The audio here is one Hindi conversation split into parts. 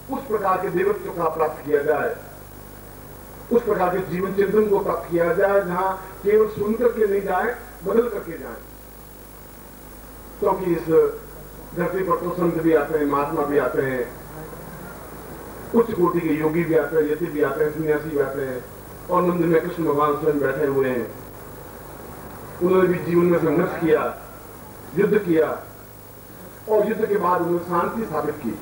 उस प्रकार के देवत्व का प्राप्त किया जाए, उस प्रकार के जीवन चिंतन को प्राप्त किया जाए जहां केवल सुनकर के नहीं जाए, बदल करके जाए। क्योंकि इस धरती पर तो संत भी आते हैं, महात्मा भी आते हैं, उच्च कोटि के योगी भी आते हैं, यति भी आते हैं, सन्यासी भी आते हैं, और मंदिर में कृष्ण भगवान स्वयं बैठे हुए हैं। उन्होंने भी जीवन में संघर्ष किया, युद्ध किया, और युद्ध के बाद उन्होंने शांति स्थापित की।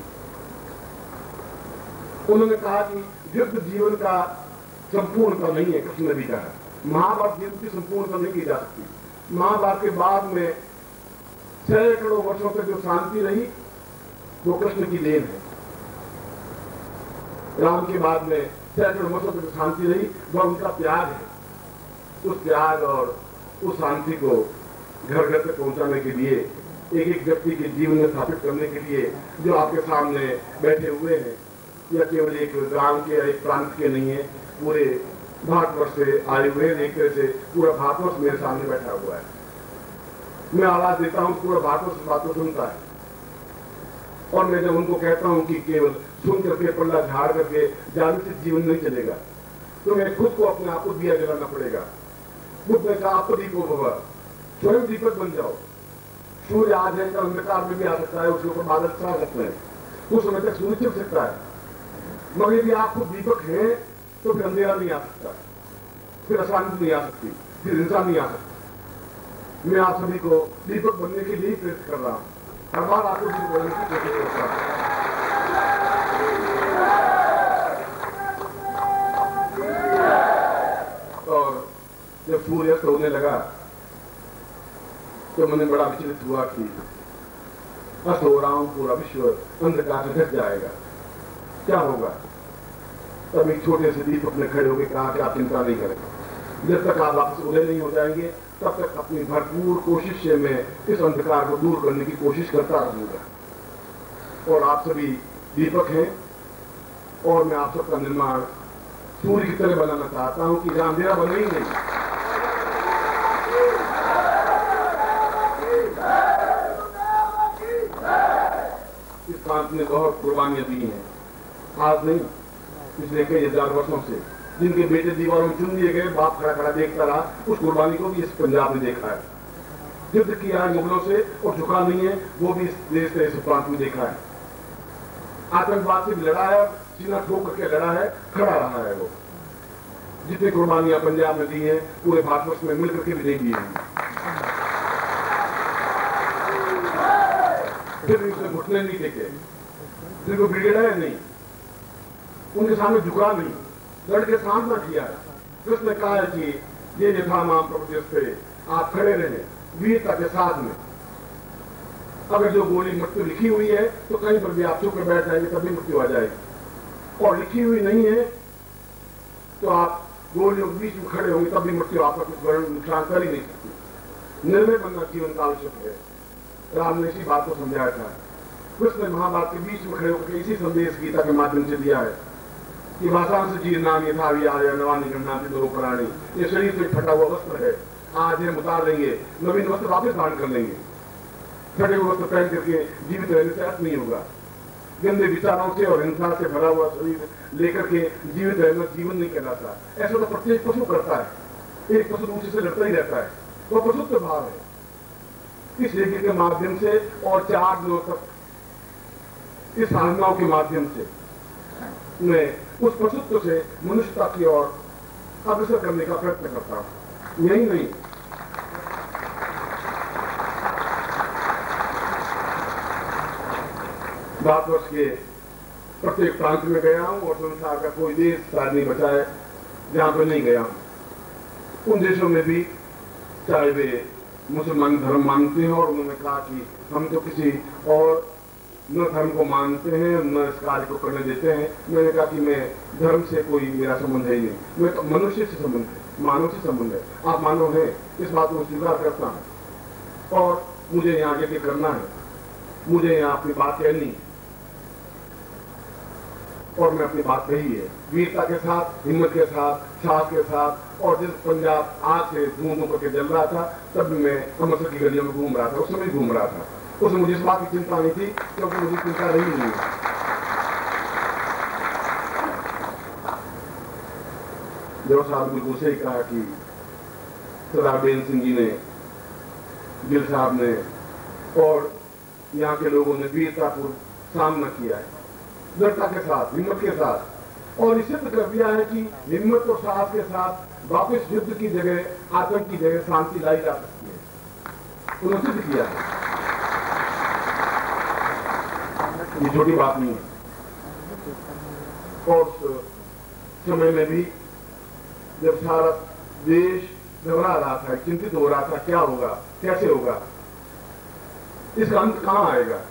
उन्होंने कहा कि युद्ध जीवन का संपूर्णता नहीं है। कृष्ण ने भी कहा महाभारत जीवन की संपूर्णता नहीं की जा सकती। महाभारत के बाद में सैकड़ों वर्षों तक जो शांति रही वो कृष्ण की देन है। राम के बाद में सैकड़ों वर्षों तक जो शांति रही वह उनका त्याग है। उस त्याग और उस शांति को घर घर तक पहुंचाने के लिए, एक एक व्यक्ति के जीवन में स्थापित करने के लिए जो आपके सामने बैठे हुए हैं, या केवल एक गांव के या एक प्रांत के नहीं है, पूरे भारतवर्ष से आए हुए हैं। एक तरह से पूरा भारतवर्ष मेरे सामने बैठा हुआ है। मैं आवाज देता हूं, पूरा भारतवर्ष बात को सुनता है, और मैं जब उनको कहता हूं कि केवल सुन करके पल्ला झाड़ करके जाने से जीवन नहीं चलेगा, तो मैं खुद को अपने आप को दिया जलाना पड़ेगा। बुद्ध ने कहा आप दीपो भव, स्वयं दीपक बन जाओ। सूर्य आज है, कल अंधकार में भी आ सकता है, उसके ऊपर बादल छा सकते हैं, कुछ समय तक सूर्य छिप सकता है, मगर यदि आप खुद दीपक हैं तो फिर अंधेरा नहीं आ सकता, फिर अशांति नहीं आ सकती, फिर हिंसा नहीं आ सकती। मैं आप सभी को दीपक बनने के लिए प्रेरित कर रहा हूं, हर बार आपको दीपक बनने की कोशिश करता हूं। और जब सूर्य अस्त होने लगा तो मैंने बड़ा विचलित हुआ कि अस्त हो रहा हूं, पूरा विश्व अंधकार से ढक जाएगा, क्या होगा। तब एक छोटे से दीपक ने खड़े होकर कहा कि आप चिंता नहीं करें, जब तक आप वापस उदय नहीं हो जाएंगे तब तक अपनी भरपूर कोशिश से मैं इस अंधकार को दूर करने की कोशिश करता रहूंगा। और आप सभी दीपक हैं, और मैं आप सबका निर्माण सूर्य की तरह बनाना चाहता हूं कि जहां अंधेरा बने ही नहीं। इस प्रांत ने बहुत कुर्बानियां दी हैं, आज नहीं, पिछले कई हजार वर्षों से। जिनके बेटे दीवारों में चुन दिए गए, बाप खड़ा खड़ा देखता रहा, उस कुर्बानी को भी इस पंजाब ने देखा है। युद्ध किया है मुगलों से और झुका नहीं है, वो भी इस देश से, इस प्रांत में देखा है। आतंकवाद से भी लड़ा है, सीना ठोक करके लड़ा है, खड़ा रहा है वो। जितनी कुर्बानियां पंजाब में दी है पूरे भारतवर्ष में मिलकर के भी नहीं दी है। फिर भी उसे घुटने नहीं देखे, फिर वो बिगड़ा नहीं, उनके सामने झुका नहीं, लड़ के सामना किया। कृष्ण ने कहा है कि ये यथा माम प्रपद्यस्ते, आप खड़े रहे वीरता के साथ में। अगर जो गोली मृत्यु लिखी हुई है तो कहीं पर भी आप चुप कर बैठ जाएंगे तभी मृत्यु आ जाएगी, और लिखी हुई नहीं है तो आप गोलियों के बीच में खड़े होंगे तब भी मृत्यु आपका कुछ नुकसान कर ही नहीं सकती। निर्णय बनना जीवन का आवश्यक है। राम ने इसी बात को समझाया था। कृष्ण ने महाभारत के बीच में खड़े होकर इसी संदेश गीता के माध्यम से दिया है कि भाषांश जीर्णान यथा विहाय नवानि गृह्णाति दुरो प्राणी। ये शरीर से फटा हुआ वस्त्र है, आज हम उतार लेंगे, नवीन वस्त्र वापस धारण कर लेंगे। फटे हुए वस्त्र पहन करके जीवित रहने से अर्थ नहीं होगा। गंदे विचारों से और हिंसा से भरा हुआ शरीर लेकर के जीवित रहना जीवन नहीं कहलाता। ऐसा तो प्रत्येक पशु करता है, एक पशु दूसरे से लड़ता ही रहता है, वह पशुत्व भाव है। इस यज्ञ के माध्यम से और 4 दिनों तक इस साधनाओं के माध्यम से मैं उस पशुत्व से मनुष्यता की ओर अग्रसर करने का प्रयत्न करता हूं। यही नहीं, भारतवर्ष के प्रत्येक प्रांत में गया हूं और संसार का कोई देश शायद नहीं बचा है जहां पर नहीं गया हूं। उन देशों में भी चाहे वे मुसलमान धर्म मानते हैं, और उन्होंने कहा कि हम तो किसी और न धर्म को मानते हैं न इस कार्य को करने देते हैं। मैंने कहा कि मैं धर्म से कोई मेरा संबंध है ही नहीं, मैं तो मनुष्य से संबंध है, मानव से संबंध है। आप मानव हैं, इस बात को स्वीकार करता हूं, और मुझे यहाँ आगे करना है, मुझे यहाँ अपनी बात कहनी है, और मैं अपनी बात कही है वीरता के साथ, हिम्मत के साथ, साहस के साथ। और जिस पंजाब आग से धुआं करके जल रहा था तब भी मैं अमृतसर की गलियों में घूम रहा था, उस समय घूम रहा था। उसमें मुझे इस बात की चिंता नहीं थी क्योंकि मुझे चिंता रही नहीं। जो साहब बिल्कुल सही कहा कि सरदार बेन सिंह जी ने, गिल साहब ने और यहाँ के लोगों ने वीरतापूर्वक सामना किया है, दृढ़ता के साथ, हिम्मत के साथ, और ये सिद्ध कर दिया है कि हिम्मत और साहस के साथ वापस युद्ध की जगह, आतंक की जगह शांति लाई जा सकती है। उन्होंने सिद्ध किया है, ये छोटी बात नहीं है। और उस समय में भी जब सारा देश घबरा रहा था, चिंतित हो रहा था, क्या होगा, कैसे होगा, इसका अंत कहां आएगा।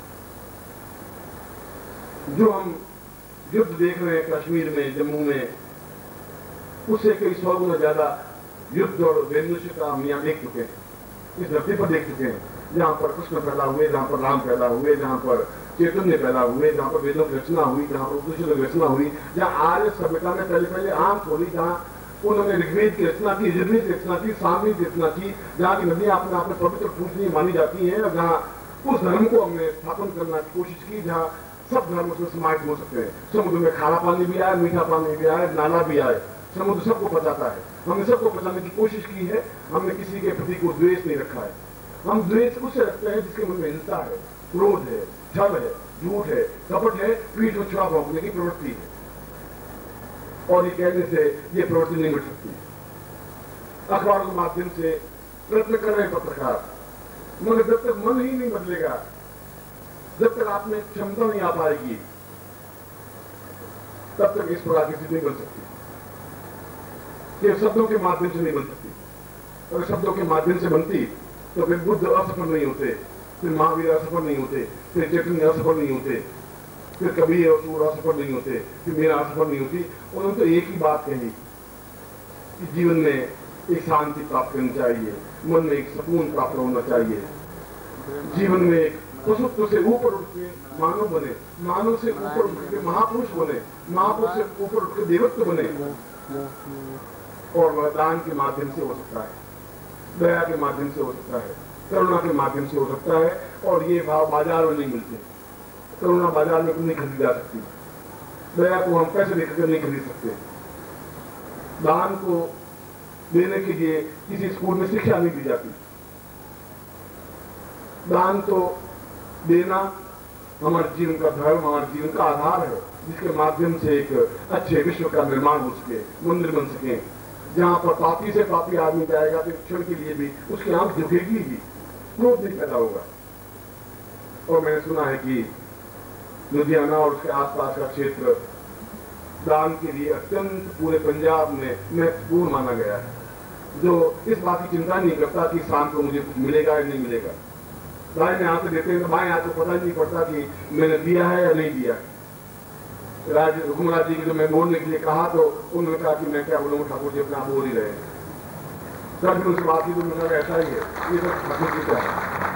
जो हम युद्ध देख रहे हैं कश्मीर में, जम्मू में, उससे कई 100 गुना ज्यादा युद्ध और वैमनस्य का हम यहाँ देख चुके हैं, इस धरती पर देख चुके हैं, जहां पर कृष्ण पैदा हुए, जहां पर राम पैदा हुए, जहां पर चैतन्य पैदा हुए, जहां पर वेदों की रचना हुई, जहां पर उपनिषदों की रचना हुई, जहां आर्य सभ्यता ने पहले आम खोली, जहां उन्होंने ऋग्वेद की रचना की, यजुर्वेद की रचना की, सामवेद की रचना की, जहां की नदियां अपने आप में पवित्र पूजनीय मानी जाती हैं, और जहां उस धर्म को हमने स्थापन करने की कोशिश की, जहां सब धर्म उसमें समाहित हो सकते हैं। समुद्र में खारा पानी भी आए, मीठा पानी भी आए, नाला भी आए, समुद्र सबको पचाता है। हमने सबको पचाने की कोशिश की है, हमने किसी के प्रति को द्वेष नहीं रखा है। हम द्वेष उससे रखते हैं जिसके मन में हिंसा है, क्रोध है, छल है, झूठ है, कपट है, पीठ में छुआ भोंकने की प्रवृत्ति है, और ये कहने से ये प्रवृत्ति नहीं मिट सकती। अखबारों के माध्यम से प्रयत्न कर रहे हैं पत्रकार, मगर जब तक मन ही नहीं बदलेगा, जब तक आप में क्षमता नहीं आ पाएगी, तब तक इस प्रकार की स्थिति नहीं बन सकती। ये शब्दों के माध्यम से नहीं बन सकती। अगर शब्दों के माध्यम से बनती तो फिर बुद्ध असफल नहीं होते, फिर महावीर असफल नहीं होते, फिर चैतन्य असफल नहीं होते, फिर कबीर और सूर असफल नहीं होते, फिर मेरा असफल नहीं होती। उन्होंने तो एक ही बात कही कि जीवन में एक शांति प्राप्त करनी चाहिए, मन में एक सुकून प्राप्त होना चाहिए, जीवन में एक पशुत्व से ऊपर उठ के मानव बने, मानव से ऊपर उठ के महापुरुष बने, महापुरुष से ऊपर उठ के देवत्व बने। और वह दान के माध्यम से हो सकता है, दया के माध्यम से हो सकता है, करुणा के माध्यम से हो सकता है, और ये भाव बाजार में नहीं मिलते। करुणा बाजार में नहीं खरीदी जा सकती, दया को हम पैसे देकर नहीं खरीद सकते, दान को देने के लिए किसी स्कूल में शिक्षा नहीं दी जाती। दान तो देना हमारे जीवन का धर्म, हमारे जीवन का आधार है, जिसके माध्यम से एक अच्छे विश्व का निर्माण हो सके, मंदिर बन सके, जहां पर पापी से पापी आदमी जाएगा तो क्षण के लिए भी उसकी आंख झुकेगी ही, क्रोध नहीं पैदा होगा। और मैंने सुना है कि लुधियाना और उसके आसपास का क्षेत्र दान के लिए अत्यंत पूरे पंजाब में महत्वपूर्ण माना गया है, जो इस बात की चिंता नहीं करता कि शाम को मुझे कुछ मिलेगा या नहीं मिलेगा। दाएं हाथ से देते हैं तो बाएं हाथ को पता ही नहीं पड़ता कि मैंने दिया है या नहीं दिया है। राज हुकुमराज जी को मैं बोलने के लिए कहा तो उन्होंने कहा कि मैं क्या बोलूँ, ठाकुर जी अपना बोल ही रहे हैं। तब भी उनसे बात की तो उन्होंने ऐसा ही है, ये सब ठाकुर जी क्या है,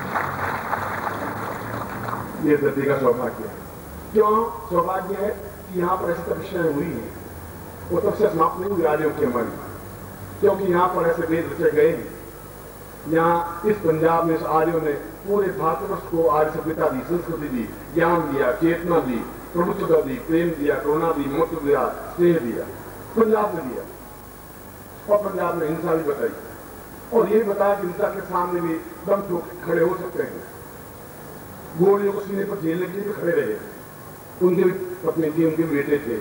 ये धरती का सौभाग्य है। क्यों सौभाग्य है कि यहाँ पर ऐसी तपस्याएं हुई है, वो तब से समाप्त नहीं हुई आर्यों की हमारी, क्योंकि यहाँ पर ऐसे वेद रचे गए हैं। यहाँ इस पंजाब में आर्यों ने पूरे भारतवर्ष को आर्य सभ्यता दी, संस्कृति दी, ज्ञान दिया, चेतना दी, प्रभुत्वता दी, प्रेम दिया, करुणा दी, ममत्व दिया, स्नेह दिया, पंजाब ने दिया। और पंजाब ने हिंसा भी बताई, और ये बताया कि हिंसा के सामने भी दम ठोक खड़े हो सकते हैं। गोलियों को सीने पर झेलने के लिए भी खड़े रहे, उनके भी पत्नी थी, उनके बेटे थे।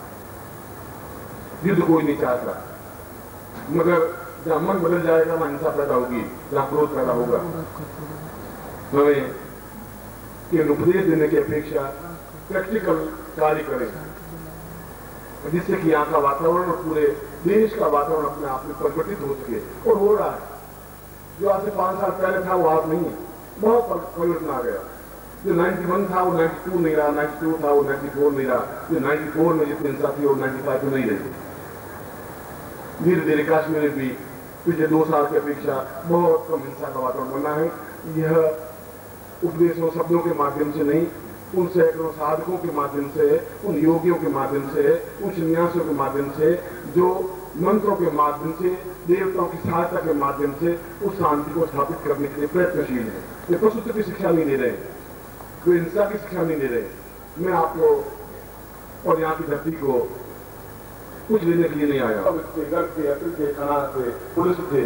युद्ध कोई नहीं चाहता, मगर जहां मन बदल जाएगा वहां हिंसा पैदा होगी, जहां क्रोध पैदा होगा। हमें केवल उपदेश देने की अपेक्षा प्रैक्टिकल कार्य करें, जिससे कि यहाँ का वातावरण और पूरे देश का वातावरण अपने आप में परिवर्तित हो सके, और हो रहा है। जो आज से 5 साल पहले था वो आज नहीं है, बहुत परिवर्तन आ गया। जो 91 था वो 92 नहीं रहा, 92 था वो 94 नहीं रहा, जो 94 में जितनी हिंसा थी वो 95 में नहीं रही। धीरे धीरे कश्मीर में भी पिछले 2 साल की अपेक्षा बहुत कम हिंसा का वातावरण बना है। यह उपदेशों शब्दों के माध्यम से नहीं, उन सैकड़ों साधकों के माध्यम से, उन योगियों के माध्यम से, उन सन्यासियों के माध्यम से, जो मंत्रों के माध्यम से, देवताओं की सहायता के माध्यम से उस शांति को स्थापित करने के लिए प्रयत्नशील है। ये प्रस्तुति की शिक्षा नहीं दे रहे, कोई हिंसा की शिक्षा नहीं दे रहे। मैं आपको और यहाँ की धरती को कुछ लेने के लिए नहीं आया। सब थे, घर थे, अतिल थे, खाना थे, पुलिस थे,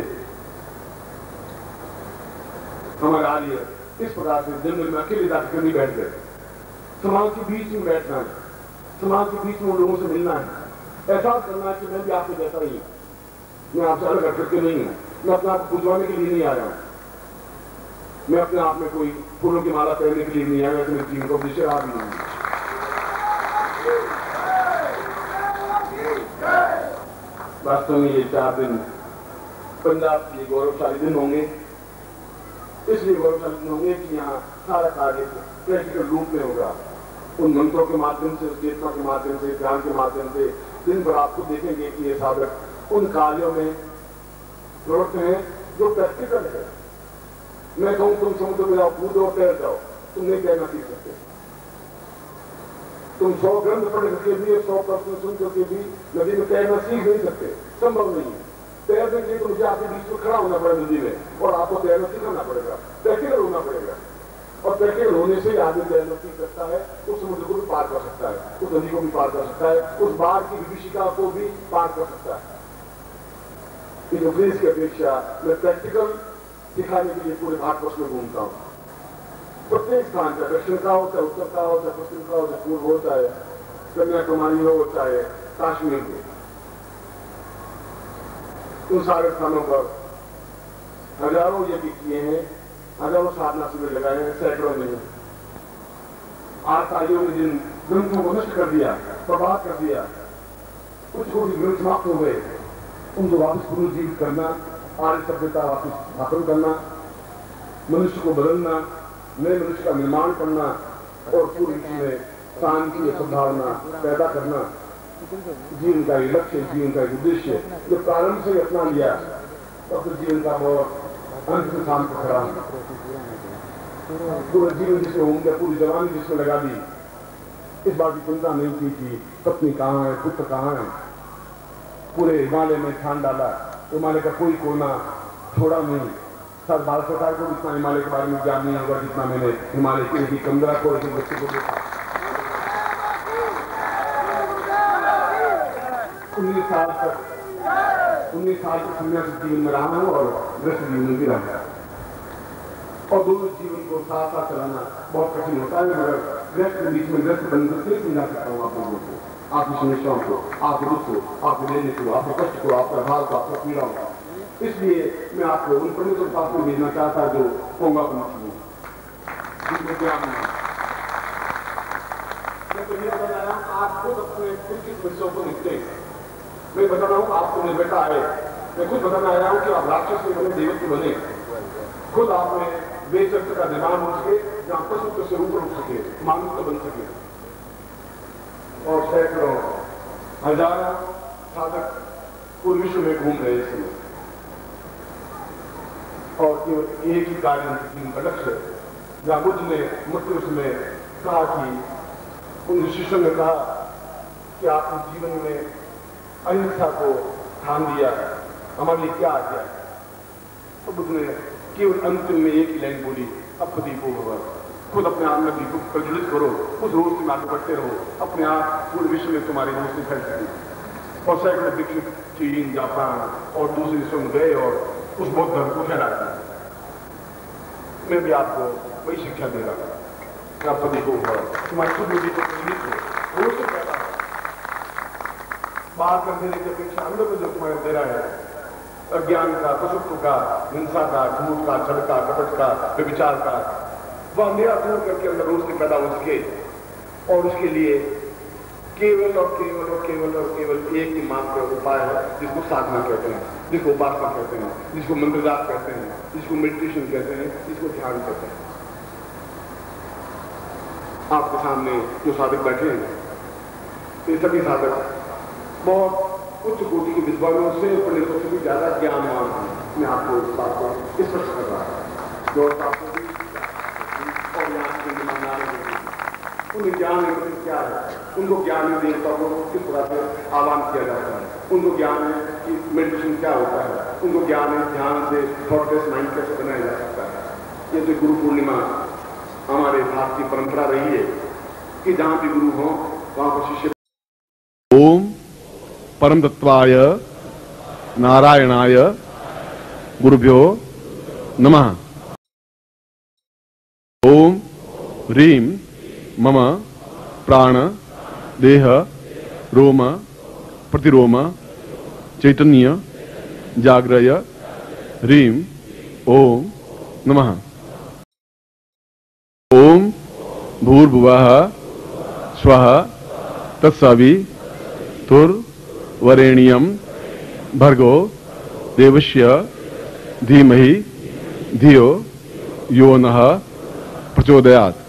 हमारे आलिए इस प्रकार से जंगल में अकेले जाकर नहीं बैठ गए। समाज के बीच में बैठना है, समाज के बीच में लोगों से मिलना है, एहसास करना है कि मैं भी आपके जैसा ही हूं, मैं आपसे अलग हट करके नहीं हूं, मैं अपने आप को बुझवाने के लिए नहीं आया हूं, मैं अपने आप में कोई फूलों की माला पहनने के लिए नहीं आया, मेरे जीवन को विषय आ भी नहीं। वास्तव में ये 4 दिन पंजाब के गौरवशाली दिन होंगे, इसलिए गौरवशाली दिन होंगे कि यहाँ सारा कार्य प्रैक्टिकल रूप में होगा। उन मंत्रों के माध्यम से, उस चेतना के माध्यम से, ध्यान के माध्यम से दिन भर आपको देखेंगे कि ये साधक उन कार्यों में प्रवृत्त हैं जो प्रैक्टिकल है। मैं कहूं तुम समुद्र में जाओ, कूदो और तैर जाओ, तुम नहीं तैरना सीख सकते। तुम 100 ग्रंथ पढ़ करके भी, 100 प्रश्न सुन करके भी नदी में तैरना सीख नहीं सकते, संभव नहीं है। तैरने के लिए तो मुझे आपके बीच में खड़ा होना पड़ेगा नदी में और आपको तैरना सिखाना पड़ेगा, प्रैक्टिकल होना पड़ेगा। और प्रैक्टिकल होने से आदमी तैरना सीख सकता है, उस समुद्र को भी पार कर सकता है, उस नदी को भी पार कर सकता है, उस बाढ़ की विभीषिका को भी पार कर सकता है। इस उपदेश की अपेक्षा मैं प्रैक्टिकल सिखाने के लिए पूरे भारतवर्ष में घूमता हूँ। प्रत्येक स्थान, चाहे दक्षिण का हो, चाहे उत्तर का हो, चाहे पश्चिम का हो, चाहे पूर्व हो, चाहे कन्याकुमारी हो, चाहे काश्मीर हो, उन सारे स्थानों पर हजारों यज्ञ किए हैं, हजारों साधना शिविर लगाए हैं, सैकड़ों नहीं। आचार्यों ने जिन ग्रंथों को नष्ट कर दिया, बर्बाद कर दिया, कुछ ग्रंथ समाप्त हो गए, उनको वापस पुनर्जीवित करना, आर्य सभ्यता वापस स्थापन करना, मनुष्य को बदलना, नए मनुष्य का निर्माण करना और पूरे विश्व में शांति सद्भावना पैदा करना, जीवन का एक लक्ष्य, जीवन का एक उद्देश्य जो प्रारंभ से अपना लिया और फिर जीवन का बहुत अंत से शांत खड़ा, पूरा जीवन जिसमें हो गया, पूरी जवानी जिसमें लगा दी, इस बात की चिंता नहीं की कि पत्नी कहाँ है, पुत्र कहाँ है। पूरे हिमालय में ठान डाला, हिमालय का कोई कोना छोड़ा नहीं। सर भारत सरकार को इतना हिमालय के बारे में ज्ञान नहीं होगा जितना मैंने हिमालय की 15 को बच्चे को देखा। 19 साल तक सन्यासी जीवन में रहा हूं और गृहस्थ जीवन में भी रहा, और दोनों जीवन को साथ साथ चलाना बहुत कठिन होता है, मगर गृहस्थ के बीच में गृहस्थ बंधन से समझा सकता हूँ आप लोगों को, आपकी समस्याओं को, आपके दुख को, आपके लेने को, आपके कष्ट को, आपका भाव को, आपका पीड़ा को। इसलिए मैं आपको उन पंडितों के पास में भेजना चाहता जो होगा पंडित, जिनको ज्ञान नहीं। मैं तो ये बता रहा हूँ आप खुद अपने खुद की समस्याओं को निपटे। मैं बता रहा हूँ आपको मेरे बेटा आए, मैं खुद बताना आया हूँ कि आप राक्षस में बने, देवत्व बने, खुद आप में बेचरित्र का निर्माण हो सके, जहाँ पशु से ऊपर उठ सके, मानुष बन सके। और सैकड़ों हजारों साधक पूरे विश्व में घूम रहे इसमें, और केवल एक ही कार्य का लक्ष्य, जहां बुद्ध ने मृत्यु में कहा कि उन शिष्यों ने कहा कि आपने जीवन में अहिंसा को ठान दिया, हमारे लिए क्या आ गया। तो बुद्ध ने केवल अंतिम में एक ही लाइन बोली, अब दीपो भगवान, खुद अपने आप में दीपक प्रज्वलित करो, उस रोशनी में आगे बढ़ते रहो, अपने आप पूरे विश्व में तुम्हारी रोशनी फैल सके। और सैकड़ों दीक्षित चीन, जापान और दूसरे देशों में गए और उस बौद्ध धर्म को फैला दिया। मैं भी आपको वही शिक्षा दे रहा हूँ, आप सभी को तुम्हारी खुद में दीपक प्रज्वलित हो, रोशनी पैदा हो। बाहर कर देने की अपेक्षा अंदर में जो तुम्हारे दे रहा है, अज्ञान का, पशुत्व का, हिंसा का, झूठ का, छल का, कपट का, व्यभिचार का, वह अंधेरा दूर करके अंदर रोशनी पैदा हो सके। और उसके लिए केवल और केवल और केवल और केवल एक ही मात्र उपाय है, जिसको साधना कहते हैं, जिसको उपासना कहते हैं, जिसको मंत्र जाप कहते हैं, जिसको मेडिटेशन कहते हैं, जिसको ध्यान कहते हैं। आपके सामने जो साधक बैठे हैं, ये सभी साधक बहुत उच्च कोटि के विद्वानों से, पंडितों से भी ज्यादा ज्ञानवान हैं। मैं आपको इस बात को स्पष्ट कर रहा हूँ, जो आपको और यहाँ के उन्हें ज्ञान क्या है, उनको ज्ञान देवता को किस तरह से आह्वान किया जाता है, उनको ज्ञान है कि मेडिटेशन क्या होता है, उनको ज्ञान है ध्यान से थॉटलेस माइंड कैसे बनाया जा सकता है। ये तो गुरु पूर्णिमा हमारे भारतीय परंपरा रही है कि जहां भी गुरु हो वहां पर शिष्य। ओम परम तत्वाय नारायणाय गुरुभ्यो नमः। ओम ह्रीं मम प्राण देह रोम प्रतिरोम चैतन्य जाग्रय ह्रीं ओम नमः। ओम भूर्भुवः स्वः तत्सवितुर्वरेण्यं भर्गो देवस्य धीमहि धियो यो नः प्रचोदयात्।